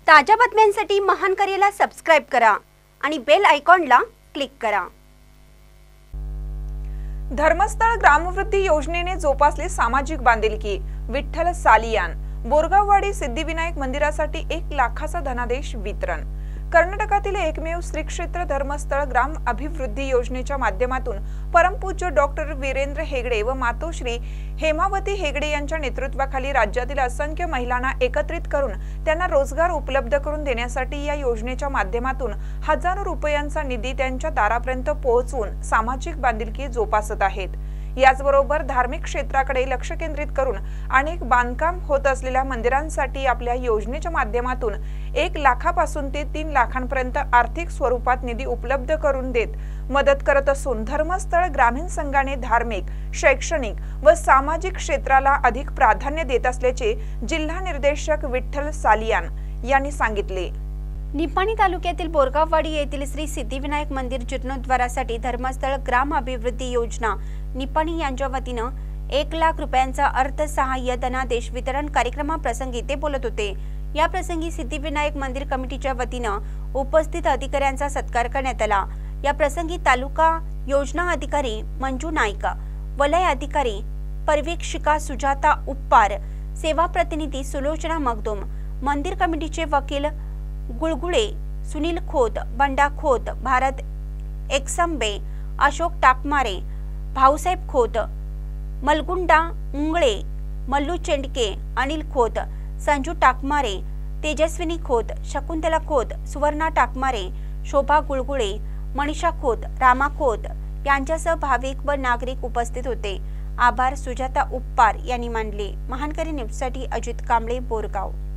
ताज्या बातम्यांसाठी महानकरेला सबस्क्राइब करा आणि बेल आयकॉनला क्लिक करा। धर्मस्थळ ग्रामवृद्धी योजनेने जोपासली सामाजिक बांधिलकी। विठ्ठल सालियान बोरगाववाडी सिद्धिविनायक मंदिरासाठी 1 लाखाचा धनादेश वितरण। कर्नाटकातील एकमेव श्री क्षेत्र धर्मस्थळ ग्राम अभिवृद्धी योजनेच्या माध्यमातून परमपूज्य डॉक्टर वीरेंद्र हेगडे व मातोश्री हेमावती हेगडे यांच्या नेतृत्वाखाली राज्यातील असंख्य महिलांना एकत्रित करून त्यांना रोजगार उपलब्ध करून देण्यासाठी या योजनेच्या माध्यमातून हजारो रुपयांचा निधी त्यांच्या दारापर्यंत पोहोचवून सामाजिक बांधिलकी जोपासत आहेत। याचबरोबर धार्मिक क्षेत्राकडे लक्ष केंद्रित करून अनेक बांधकाम होत असलेल्या मंदिरांसाठी आपल्या योजनेच्या माध्यमातून 1 लाखापासून ते 3 लाखांपर्यंत आर्थिक स्वरूपात निधी उपलब्ध करून देत मदत करत असून धर्मस्थळ ग्रामीण संघाने धार्मिक, शैक्षणिक व सामाजिक क्षेत्राला अधिक प्राधान्य देत असल्याचे जिल्हा निर्देशक विठ्ठल सालियान यांनी सांगितले। निपाणी तालुक्यातील बोरगाववाडी येथील श्री सिद्धिविनायक मंदिर जीर्णोद्धारासाठी धर्मस्थळ ग्राम अभिवृद्धी योजना निपाणी यांच्या वतीने 1 लाख रुपयांचा अर्थसहाय्य धनादेश वितरण कार्यक्रमाप्रसंगी ते बोलत होते। या प्रसंगी सिद्धिविनायक मंदिर कमिटीच्या वतीने उपस्थित अधिकाऱ्यांचा सत्कार करण्यात आला। या प्रसंगी तालुका योजना अधिकारी मंजू नाईक, वलय अधिकारी पर्यवेक्षिका सुजाता उप्पार, सेवा प्रतिनिधी सुलोचना मगदुम, मंदिर कमिटीचे वकील गुळगुळे, सुनील खोत, बंडा खोत, भारत एकसंबे, अशोक टाकमारे, भाऊसाहेब खोत, मलगुंडा उंगळे, मल्लू चेंडके, अनिल खोत, संजू टाकमारे, तेजस्विनी खोत, शकुंतला खोत, सुवर्णा टाकमारे, शोभा गुळगुळे, मनीषा खोत, रामा खोत यांच्यासह भाविक व नागरिक उपस्थित होते। आभार सुजाता उप्पार यांनी मानले। महानकरी न्यूजसाठी अजित कांबळे, बोरगाव।